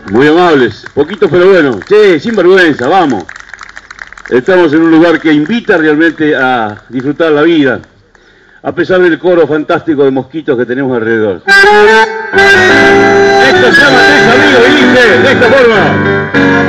Muy amables, poquitos pero bueno. Che, sin vergüenza, vamos. Estamos en un lugar que invita realmente a disfrutar la vida, a pesar del coro fantástico de mosquitos que tenemos alrededor. Esto se llama Tres Amigos y dice de esta forma.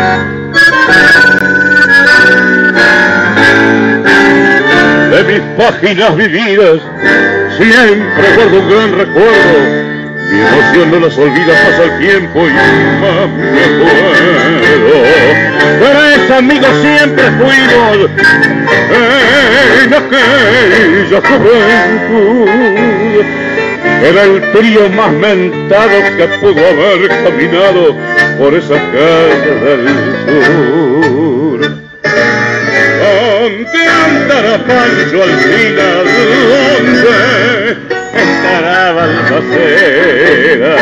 De mis páginas vividas siempre guardo un gran recuerdo. Mi emoción no las olvida, pasa el tiempo y más me acuerdo. Tres amigos siempre fuimos en aquella juventud. Era el trío más mentado que pudo haber caminado por esas calles del sur. ¿Dónde andará Pancho Alsina? ¿Dónde estará Balmaceda?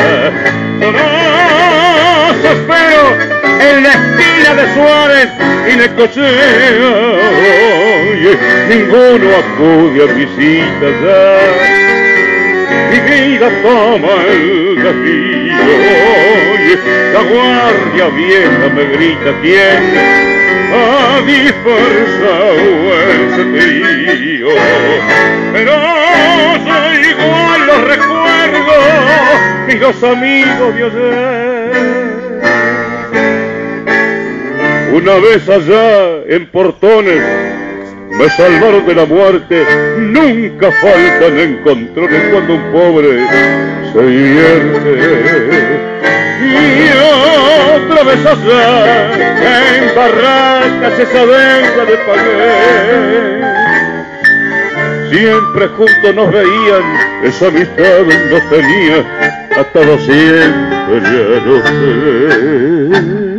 Todos espero en la esquina de Suárez y Necochea. Ninguno acude a visitas ya. Mi vida toma el desvío. La guardia vieja me grita quién ha dispersado ese trío. Pero soy igual los recuerdo, mis dos amigos de ayer. Una vez allá en Portones me salvaron de la muerte. Nunca faltan encontrones cuando un pobre se divierte. Y otra vez allá en Barracas esa deuda de pagué. Siempre juntos nos veían, esa amistad nos tenía atado siempre, ya no sé.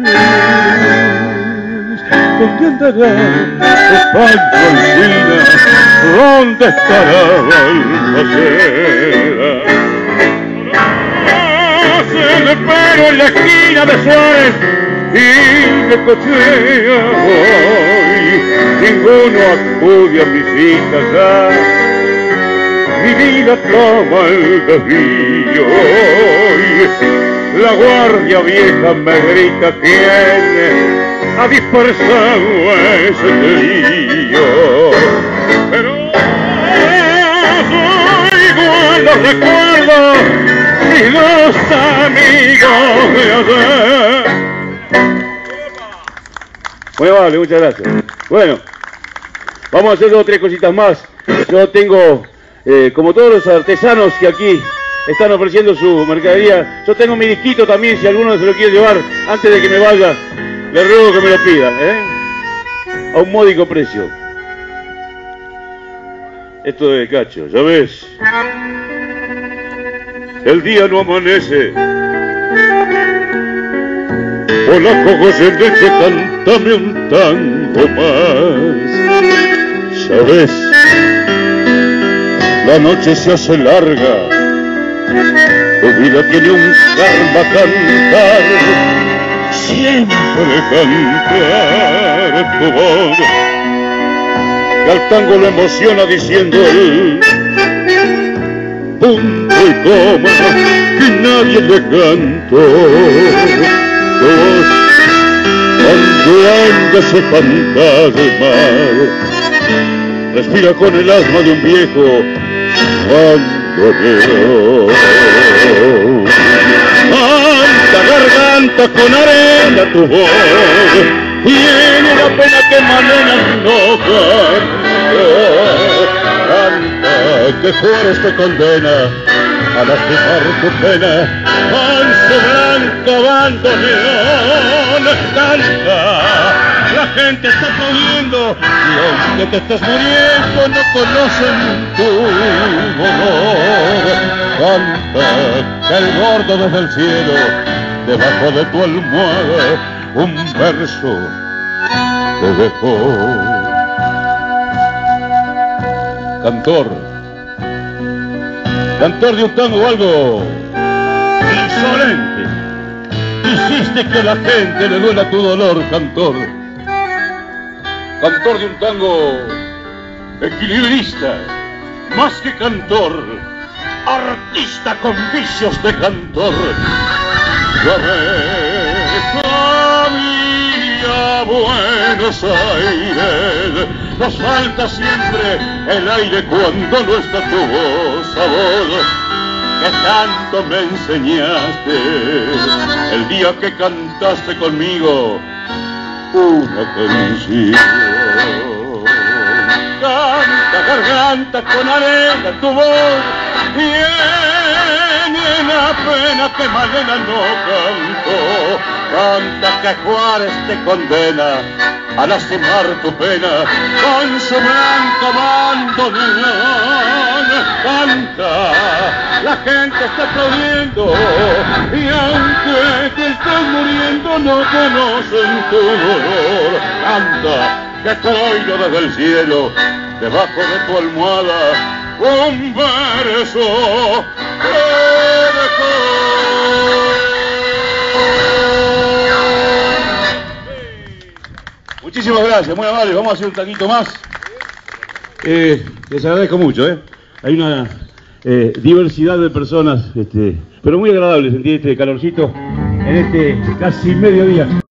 ¿Dónde andará Pancho Alsina? ¿Dónde estará Balmaceda? Se le paro en la esquina de Suárez y de Cochea. Hoy ninguno acude a visitas ya. Mi vida toma el desvío. La guardia vieja me grita quién ha dispersado ese trío. Pero soy igual los recuerdo y los amigos de ayer. Muy amable, muchas gracias. Bueno, vamos a hacer dos o tres cositas más. Yo tengo, como todos los artesanos que aquí están ofreciendo su mercadería, yo tengo mi disquito también, si alguno se lo quiere llevar antes de que me vaya, le ruego que me lo pida, a un módico precio. Esto de Cacho, ya ves, el día no amanece. Polaco Goyeneche, cántame un tango más. ¿Sabes? La noche se hace larga, tu vida tiene un karma cantar, siempre cantar tu voz. Que al tango lo emociona diciendo el punto y coma que nadie le cantó. Tu voz, cuando anda ese fantasma, respira con el asma de un viejo bandolero. Canta garganta con arena tu voz, tiene una pena que mañana no canta, que Juárez te condena a lastimar tu pena con su blanco bandoneón. Canta, la gente está muriendo y aunque te estés muriendo no conocen tu dolor. Canta, que el gordo desde el cielo, debajo de tu almohada, un verso te dejó. Cantor, cantor de un tango algo insolente, hiciste que la gente le duela tu dolor, cantor. Cantor de un tango equilibrista, más que cantor, artista con vicios de cantor. Ya ves, a Buenos Aires. Nos falta siempre el aire cuando no está tu voz a vos, que tanto me enseñaste el día que cantaste conmigo una canción. Canta, garganta, con arena tu voz, tiene la pena que Malena no cantó. Canta que Juárez te condena a lastimar tu pena con su blanco bandoneón. Canta, la gente está aplaudiendo y aunque te estés muriendo no conocen tu dolor. Canta, que traigo desde el cielo, debajo de tu almohada, un verso Muchísimas gracias, muy amable. Vamos a hacer un tanguito más. Les agradezco mucho, Hay una diversidad de personas, pero muy agradable sentir este calorcito en este casi mediodía.